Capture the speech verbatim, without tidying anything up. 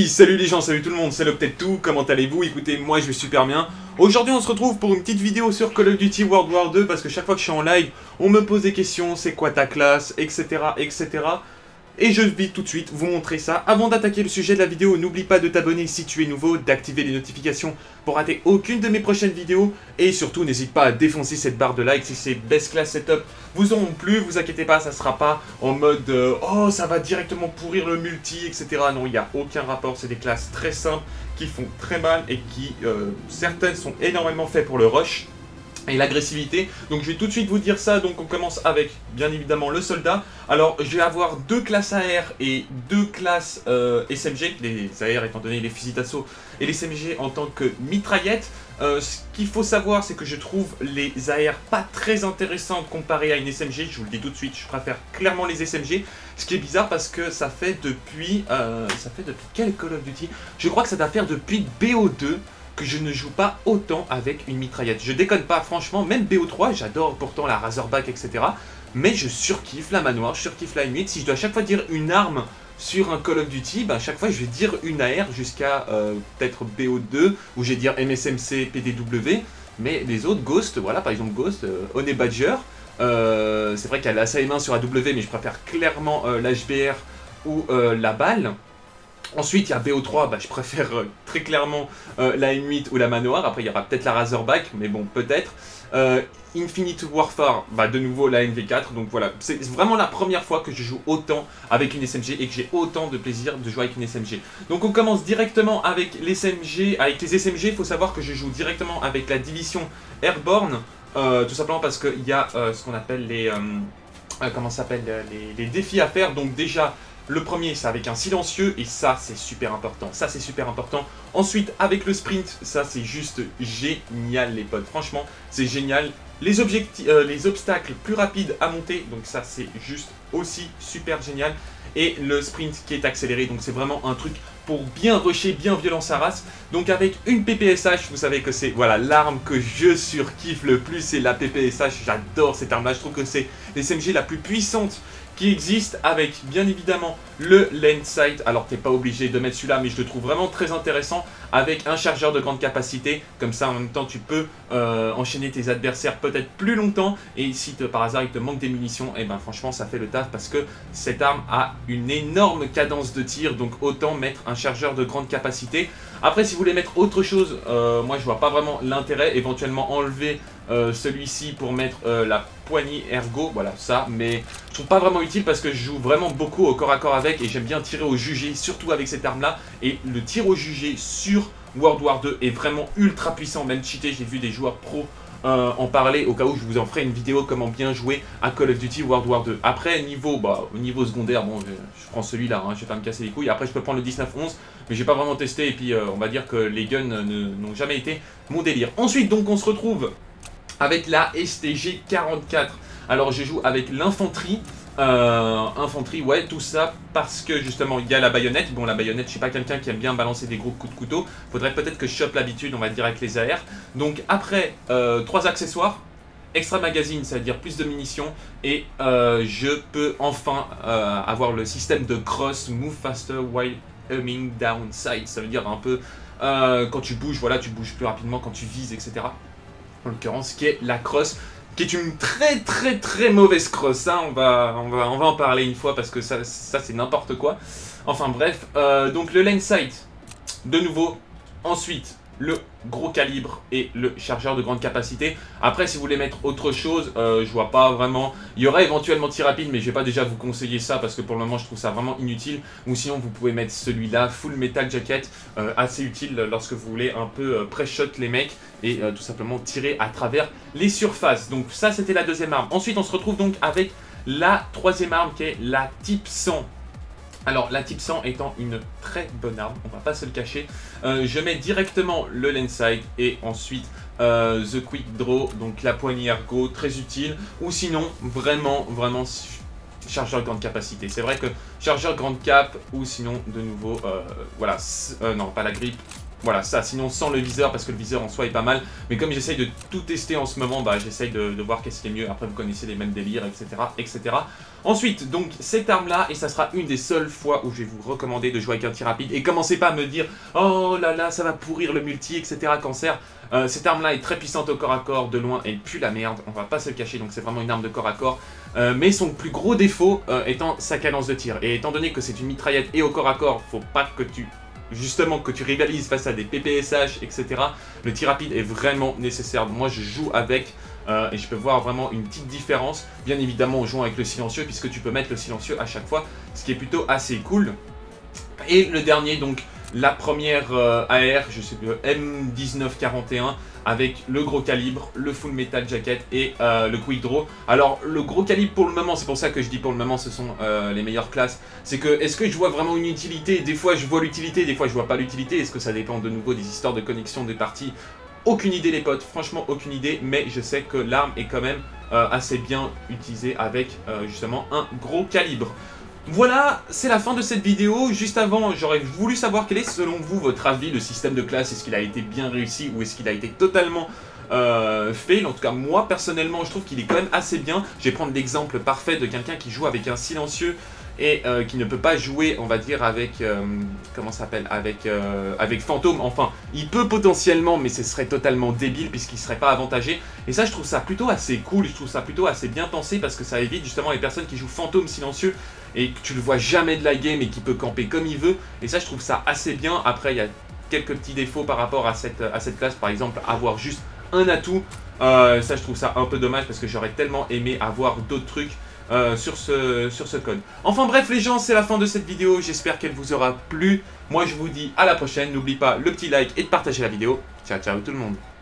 Hey, salut les gens, salut tout le monde, c'est Loctet2, comment allez-vous? Écoutez, moi je vais super bien. Aujourd'hui on se retrouve pour une petite vidéo sur Call of Duty World War deux, parce que chaque fois que je suis en live, on me pose des questions, c'est quoi ta classe, et cetera, et cetera. Et je vais tout de suite vous montrer ça. Avant d'attaquer le sujet de la vidéo, n'oublie pas de t'abonner si tu es nouveau, d'activer les notifications pour rater aucune de mes prochaines vidéos. Et surtout, n'hésite pas à défoncer cette barre de like si ces best class setup vous auront plu. Vous inquiétez pas, ça sera pas en mode euh, oh ça va directement pourrir le multi, et cetera. Non, il n'y a aucun rapport, c'est des classes très simples qui font très mal et qui, euh, certaines sont énormément faites pour le rush et l'agressivité. Donc je vais tout de suite vous dire ça. Donc on commence avec bien évidemment le soldat. Alors je vais avoir deux classes A R et deux classes euh, S M G, les A R étant donné les fusils d'assaut et les S M G en tant que mitraillette. Euh, ce qu'il faut savoir, c'est que je trouve les A R pas très intéressantes comparées à une S M G. Je vous le dis tout de suite, je préfère clairement les S M G. Ce qui est bizarre parce que ça fait depuis euh, ça fait depuis quel Call of Duty? Je crois que ça doit faire depuis B O deux que je ne joue pas autant avec une mitraillette. Je déconne pas, franchement, même B O trois, j'adore pourtant la Razorback, et cetera. Mais je surkiffe la manoir, je surkiffe la M huit. Si je dois à chaque fois dire une arme sur un Call of Duty, bah, à chaque fois je vais dire une A R jusqu'à euh, peut-être B O deux, où je vais dire M S M C, P D W. Mais les autres, Ghost, voilà, par exemple Ghost, euh, Honey Badger. Euh, c'est vrai qu'il y a la S A M un sur A W, mais je préfère clairement euh, l'H B R ou euh, la balle. Ensuite, il y a B O trois, bah, je préfère euh, très clairement euh, la M huit ou la Manoir. Après, il y aura peut-être la Razorback, mais bon, peut-être. Euh, Infinite Warfare, bah, de nouveau la N V quatre. Donc voilà, c'est vraiment la première fois que je joue autant avec une S M G et que j'ai autant de plaisir de jouer avec une S M G. Donc on commence directement avec les S M G. Avec les S M G, il faut savoir que je joue directement avec la division Airborne. Euh, tout simplement parce qu'il y a euh, ce qu'on appelle les... Euh, euh, comment ça s'appelle les, les défis à faire. Donc déjà... Le premier, c'est avec un silencieux, et ça, c'est super important. Ça, c'est super important. Ensuite, avec le sprint, ça, c'est juste génial, les potes. Franchement, c'est génial. Les, euh, les obstacles plus rapides à monter, donc ça, c'est juste aussi super génial. Et le sprint qui est accéléré, donc c'est vraiment un truc pour bien rusher, bien violent sa race. Donc avec une P P S H, vous savez que c'est voilà l'arme que je surkiffe le plus, c'est la P P S H. J'adore cette arme-là, je trouve que c'est l'S M G la plus puissante qui existe, avec bien évidemment le lens sight. Alors t'es pas obligé de mettre celui-là, mais je le trouve vraiment très intéressant, avec un chargeur de grande capacité. Comme ça en même temps tu peux euh, enchaîner tes adversaires peut-être plus longtemps, et si te, par hasard il te manque des munitions, et ben franchement ça fait le taf, parce que cette arme a une énorme cadence de tir, donc autant mettre un chargeur de grande capacité. Après, si vous voulez mettre autre chose, euh, moi je vois pas vraiment l'intérêt. Éventuellement enlever euh, celui-ci pour mettre euh, la poignée ergo, voilà ça, mais je trouve pas vraiment utile parce que je joue vraiment beaucoup au corps à corps avec, et j'aime bien tirer au jugé, surtout avec cette arme là. Et le tir au jugé sur World War deux est vraiment ultra puissant, même cheaté. J'ai vu des joueurs pro Euh, en parler, au cas où je vous en ferai une vidéo comment bien jouer à Call of Duty World War deux. Après, niveau, bah, au niveau secondaire, bon, je, je prends celui-là, hein, je vais pas me casser les couilles. Après, je peux prendre le dix-neuf onze, mais j'ai pas vraiment testé, et puis euh, on va dire que les guns n'ont jamais été mon délire. Ensuite, donc, on se retrouve avec la S T G quarante-quatre. Alors, je joue avec l'infanterie. Euh, infanterie, ouais, tout ça parce que justement il y a la baïonnette. Bon, la baïonnette, je suis pas quelqu'un qui aime bien balancer des gros coups de couteau. Faudrait peut-être que je chope l'habitude, on va dire, avec les A R. Donc après, euh, trois accessoires. Extra magazine, ça veut dire plus de munitions. Et euh, je peux enfin euh, avoir le système de cross, move faster while aiming down sight. Ça veut dire un peu euh, quand tu bouges, voilà, tu bouges plus rapidement quand tu vises, et cetera. En l'occurrence, qui est la cross, qui est une très très très mauvaise cross, hein. on, va, on, va, on va en parler une fois parce que ça, ça c'est n'importe quoi. Enfin bref, euh, donc le lens sight, de nouveau. Ensuite, le gros calibre et le chargeur de grande capacité. Après, si vous voulez mettre autre chose, euh, je vois pas vraiment. Il y aurait éventuellement tir rapide, mais je vais pas déjà vous conseiller ça parce que pour le moment je trouve ça vraiment inutile. Ou sinon vous pouvez mettre celui-là, full metal jacket, euh, assez utile lorsque vous voulez un peu euh, pré-shot les mecs et euh, tout simplement tirer à travers les surfaces. Donc ça, c'était la deuxième arme. Ensuite, on se retrouve donc avec la troisième arme qui est la type cent. Alors, la type cent étant une très bonne arme, on va pas se le cacher. Euh, je mets directement le lens sight et ensuite euh, the quick draw, donc la poignée ergo, très utile. Ou sinon, vraiment, vraiment chargeur grande capacité. C'est vrai que chargeur grande cap, ou sinon, de nouveau, euh, voilà, euh, non, pas la grippe, Voilà, ça, sinon sans le viseur, parce que le viseur en soi est pas mal. Mais comme j'essaye de tout tester en ce moment, bah j'essaye de, de voir qu'est-ce qui est mieux. Après, vous connaissez les mêmes délires, et cetera, et cetera. Ensuite, donc, cette arme-là, et ça sera une des seules fois où je vais vous recommander de jouer avec un tir rapide. Et commencez pas à me dire, oh là là, ça va pourrir le multi, et cetera, cancer. Euh, cette arme-là est très puissante au corps à corps, de loin, elle pue la merde, on va pas se le cacher, donc c'est vraiment une arme de corps à corps. Euh, mais son plus gros défaut euh, étant sa cadence de tir. Et étant donné que c'est une mitraillette et au corps à corps, faut pas que tu... justement que tu rivalises face à des P P S H, et cetera. Le tir rapide est vraiment nécessaire. Moi, je joue avec euh, et je peux voir vraiment une petite différence. Bien évidemment, en jouant avec le silencieux, puisque tu peux mettre le silencieux à chaque fois, ce qui est plutôt assez cool. Et le dernier, donc, la première euh, A R, je sais plus, M dix-neuf quarante et un, avec le gros calibre, le full metal jacket et euh, le quick draw. Alors, le gros calibre pour le moment, c'est pour ça que je dis pour le moment, ce sont euh, les meilleures classes. C'est que, est-ce que je vois vraiment une utilité? Des fois, je vois l'utilité, des fois, je vois pas l'utilité. Est-ce que ça dépend de nouveau des histoires de connexion des parties? Aucune idée, les potes, franchement, aucune idée. Mais je sais que l'arme est quand même euh, assez bien utilisée avec, euh, justement, un gros calibre. Voilà, c'est la fin de cette vidéo. Juste avant, j'aurais voulu savoir quel est selon vous votre avis, le système de classe. Est-ce qu'il a été bien réussi ou est-ce qu'il a été totalement euh, fail? En tout cas, moi personnellement, je trouve qu'il est quand même assez bien. Je vais prendre l'exemple parfait de quelqu'un qui joue avec un silencieux et euh, qui ne peut pas jouer, on va dire, avec... Euh, comment ça s'appelle avec, euh, avec Fantôme. Enfin, il peut potentiellement, mais ce serait totalement débile puisqu'il ne serait pas avantagé. Et ça, je trouve ça plutôt assez cool. Je trouve ça plutôt assez bien pensé parce que ça évite justement les personnes qui jouent Fantôme silencieux et que tu le vois jamais de la game et qui peut camper comme il veut. Et ça, je trouve ça assez bien. Après, il y a quelques petits défauts par rapport à cette, à cette classe. Par exemple, avoir juste un atout. Euh, ça, je trouve ça un peu dommage parce que j'aurais tellement aimé avoir d'autres trucs euh, sur, ce, sur ce code. Enfin bref, les gens, c'est la fin de cette vidéo. J'espère qu'elle vous aura plu. Moi, je vous dis à la prochaine. N'oublie pas le petit like et de partager la vidéo. Ciao, ciao tout le monde.